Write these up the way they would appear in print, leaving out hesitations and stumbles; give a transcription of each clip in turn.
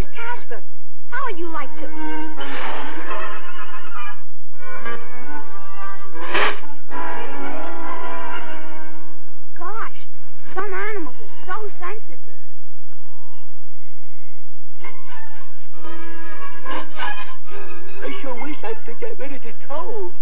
name's Casper. How would you like to... Gosh, some animals are so sensitive. I sure wish I could get rid of the cold.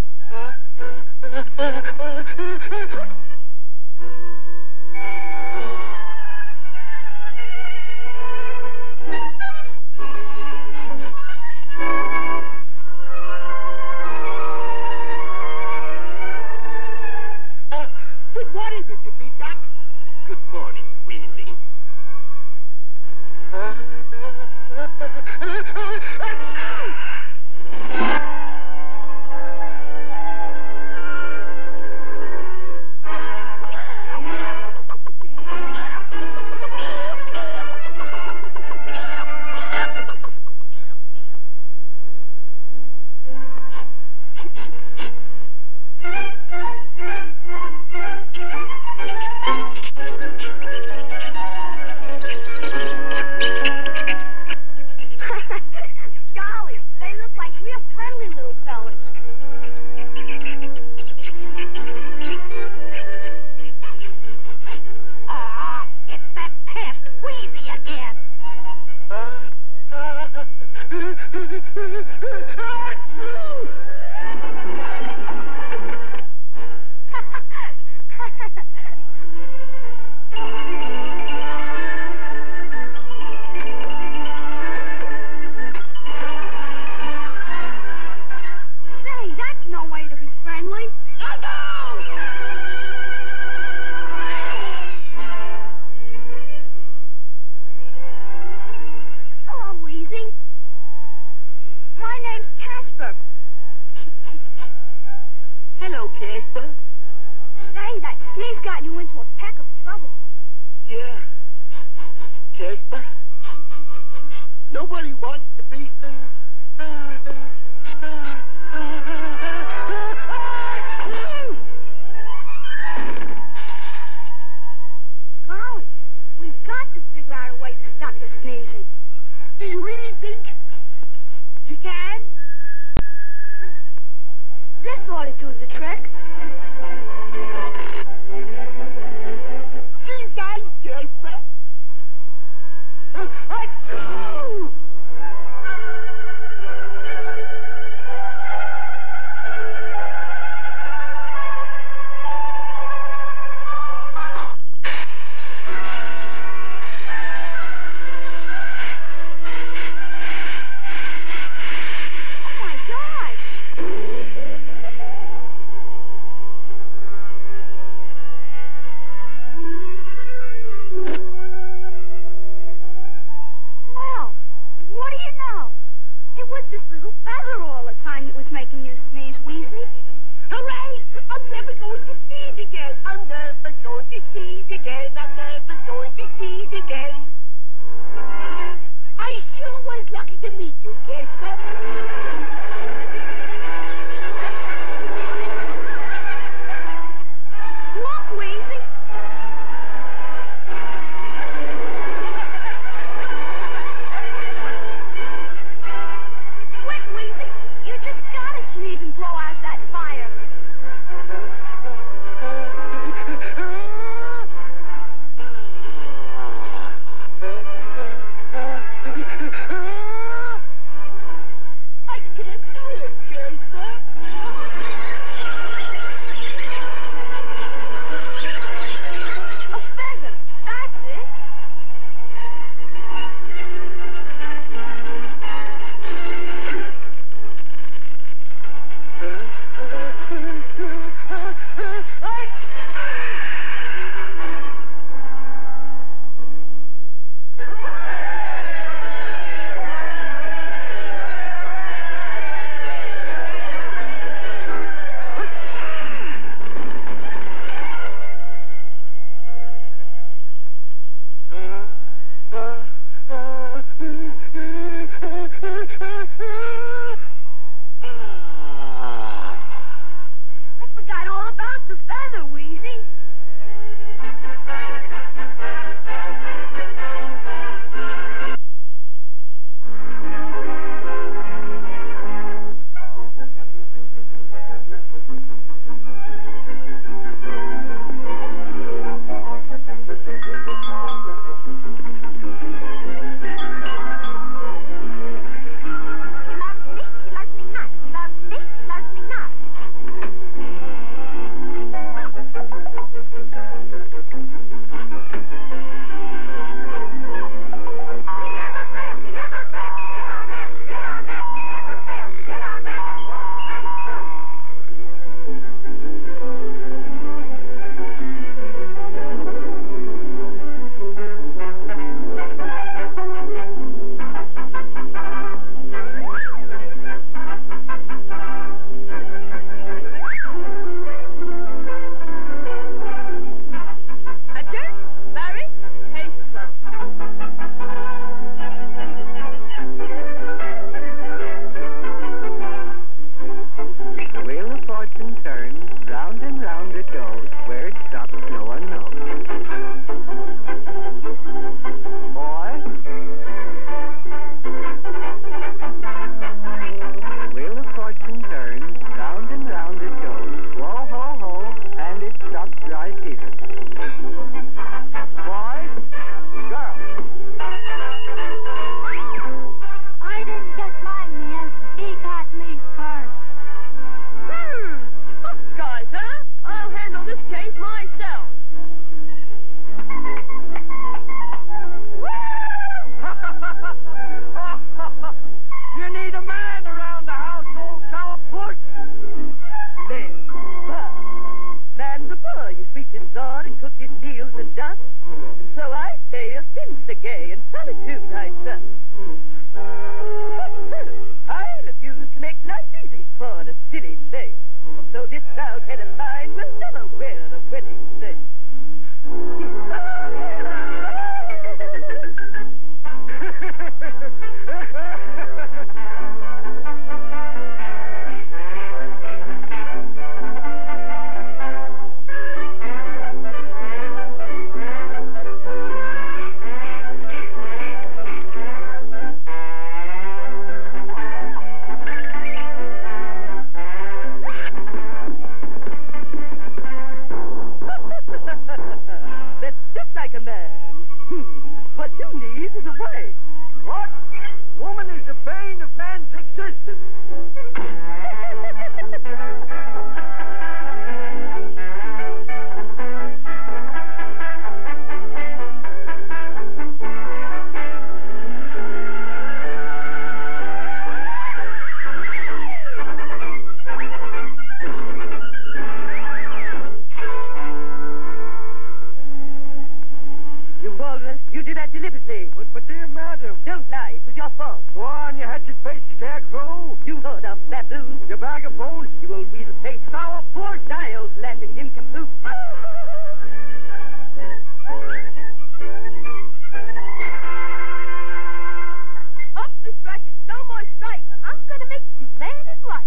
Good morning, Mr. Big Duck. Good morning, Wheezy. Golly, they look like real friendly little fellas. Aw, it's that pest Wheezy again. Say, that's no way to be friendly. Hello, Wheezy. My name's Casper. Hello, Casper. Say, that sneeze got you into a peck of trouble. Yeah. Casper. Nobody wants to be... Golly, we've got to figure out a way to stop your sneezing. Do you really think you can? This ought to do the trick. She's done, Casper. Achoo! Oh my gosh! Well, what do you know? It was this little feather all the time that was making you sneeze, Wheezy. Hooray! I'm never going to sneeze again. I'm never going to sneeze again. I'm never going to sneeze again. I sure was lucky to meet you, Casper. Look, Wheezy. Quick, Wheezy. You just gotta sneeze and blow out that fire. I can't do it, Casper. A feather. That's it. sneeze myself. You need a man around the household, sourpuss. Then, man the boy, you sweep his lawn and cook his meals and dust. And so I stay a spinster gay and solitude I trust. I refuse to make life easy for the silly male. So this proud head of mine will never wear a wedding veil. That's just like a man. What you need is a wife. What? Woman is the bane of man's existence. You walrus, you did that deliberately. But dear madam, Don't lie, it was your fault. go on, you hatchet-faced scarecrow. You heard of baboon. You bag of bones. You old weasel-faced sourpuss. Dials landing nincompoop. Up the strikers, no more strikes. I'm gonna make you mad as life.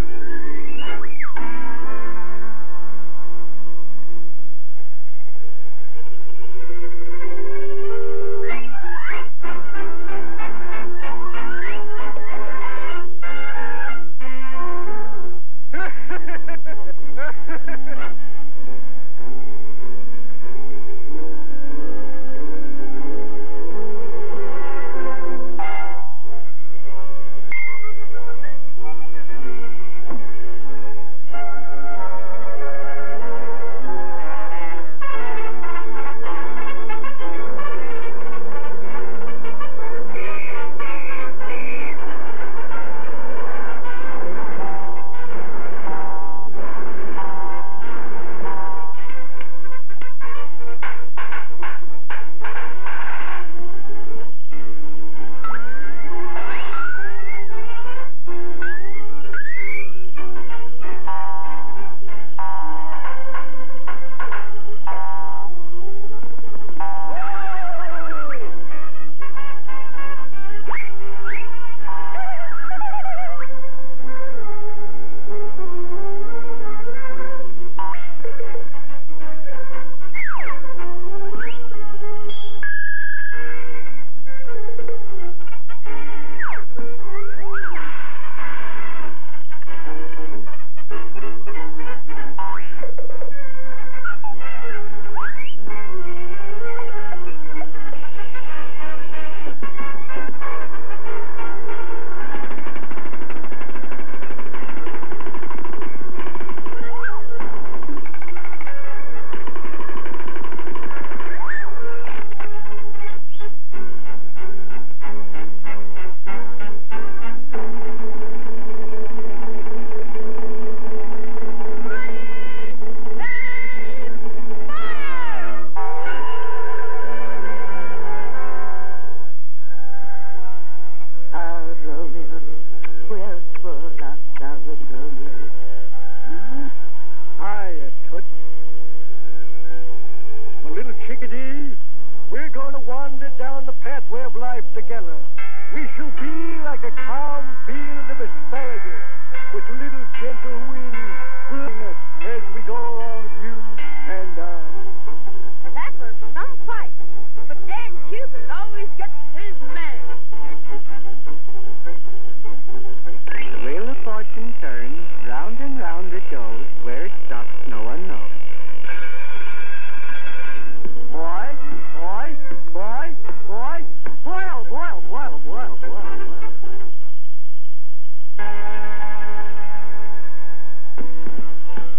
chickadee, we're going to wander down the pathway of life together. We shall be like a calm field of asparagus, with little gentle winds blowing us as we go along, you and I. That was some fight, but Dan Cupid always gets his man. The wheel of fortune turns, round and round it goes, where it stops no one knows. Boy, boy, boy, boy, boil, boil, boil, boil, boil, boil.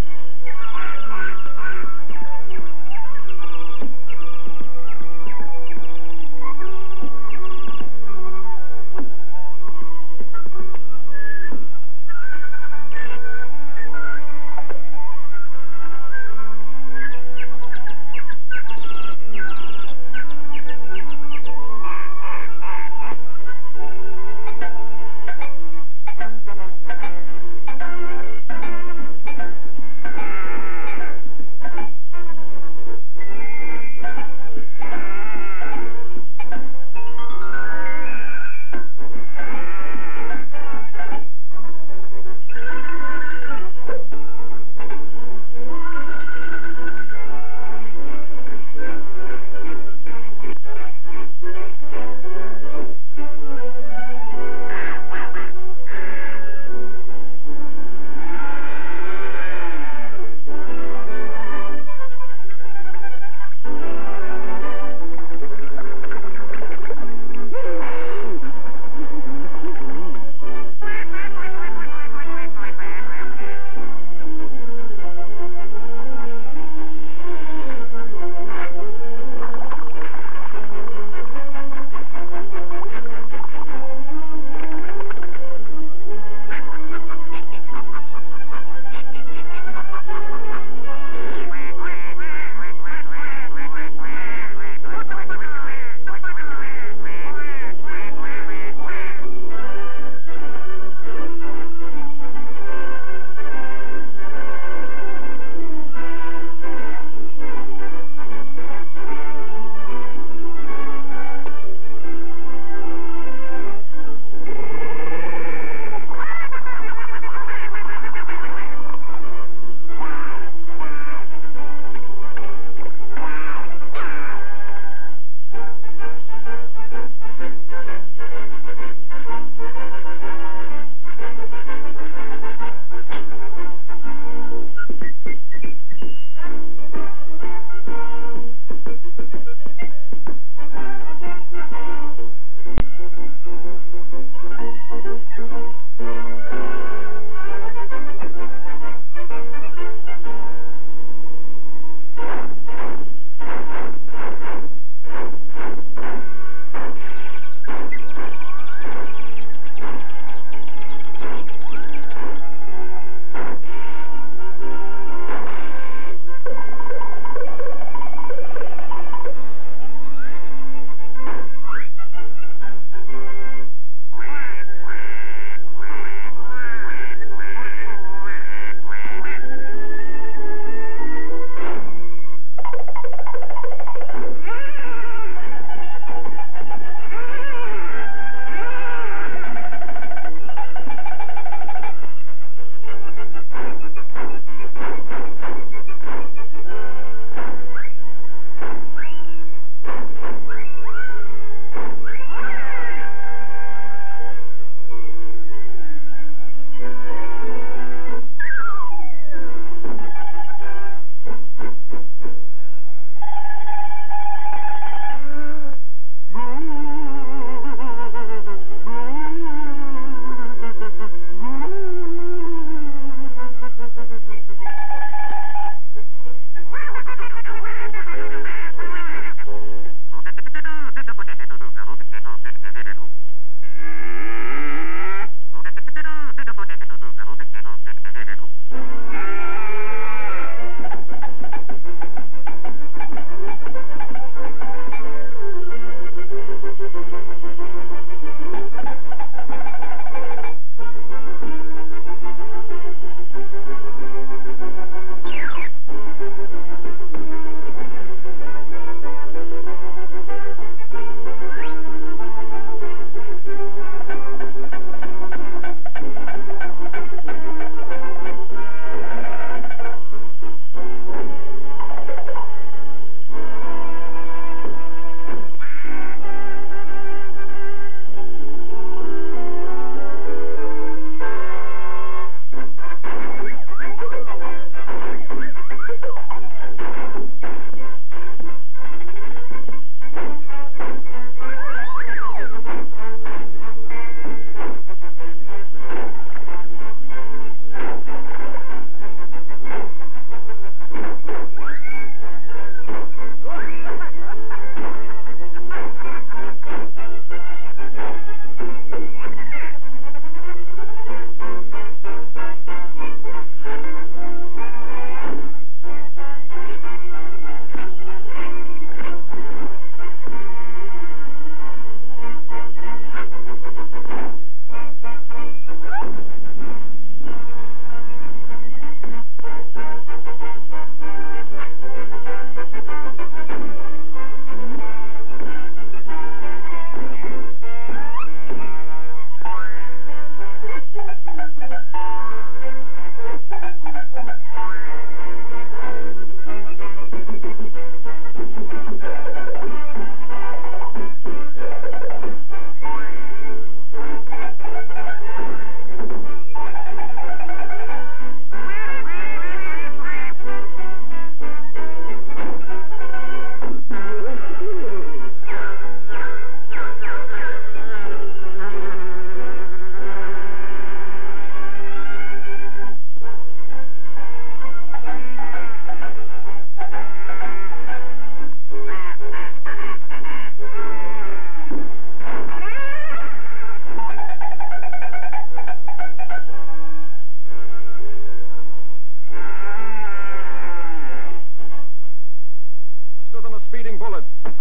speeding bullet,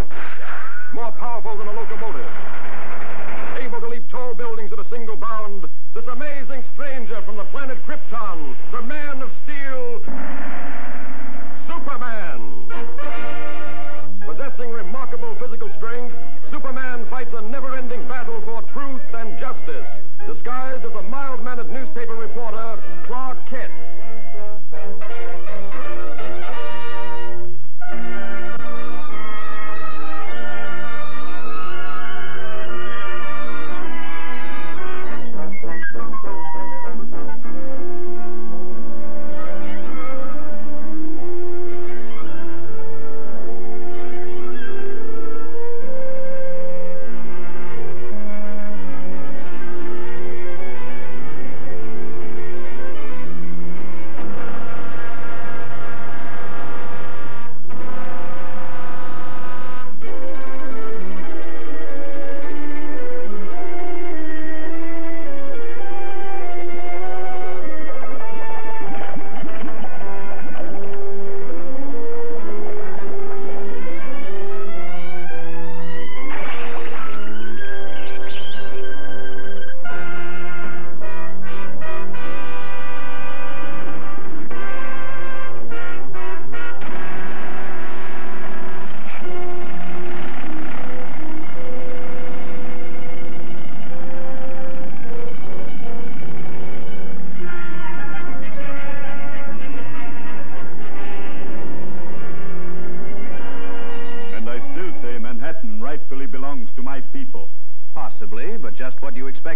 more powerful than a locomotive, able to leap tall buildings at a single bound, this amazing stranger from the planet Krypton, the Man of Steel, Superman. Possessing remarkable physical strength, Superman fights a never-ending battle for truth and justice, disguised as a mild-mannered newspaper reporter, Clark Kent.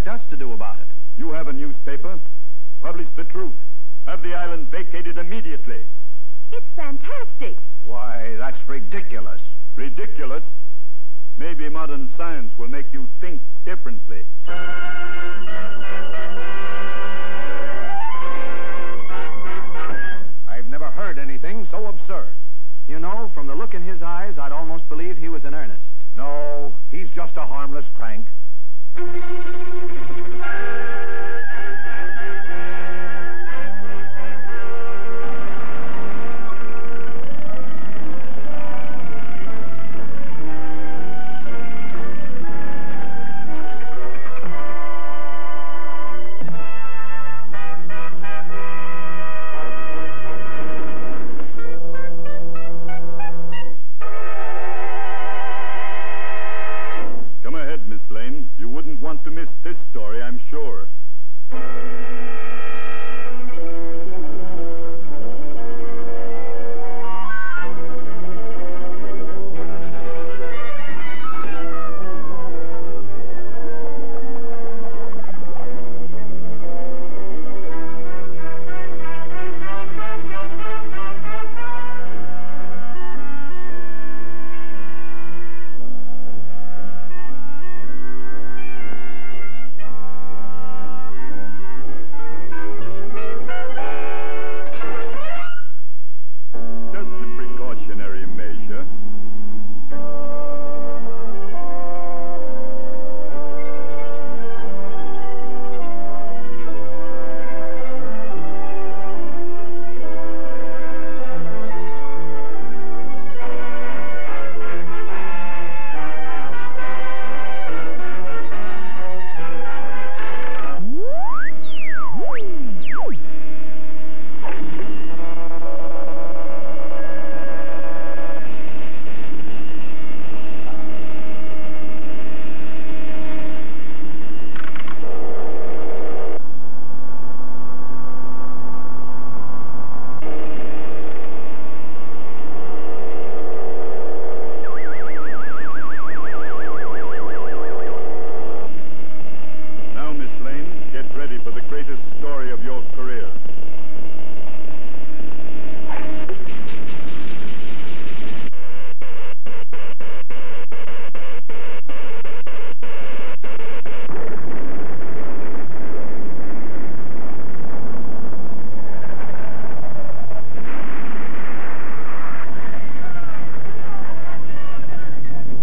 expect us to do about it? You have a newspaper. Publish the truth. Have the island vacated immediately. It's fantastic. Why, that's ridiculous. Ridiculous? Maybe modern science will make you think differently. I've never heard anything so absurd. You know, from the look in his eyes, I'd almost believe he was in earnest. No, he's just a harmless crank. You wouldn't want to miss this story, I'm sure.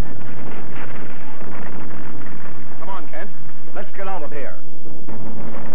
Let's get out of here.